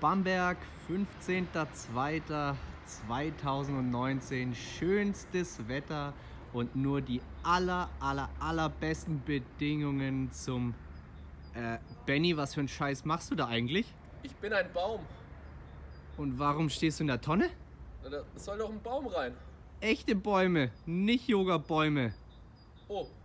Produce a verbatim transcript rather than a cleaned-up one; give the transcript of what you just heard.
Bamberg, fünfzehnter zweiter zweitausendneunzehn. Schönstes Wetter und nur die aller, aller, allerbesten Bedingungen zum... Äh, Benny, was für einen Scheiß machst du da eigentlich? Ich bin ein Baum. Und warum stehst du in der Tonne? Na, da soll doch ein Baum rein. Echte Bäume, nicht Yoga-Bäume. Oh,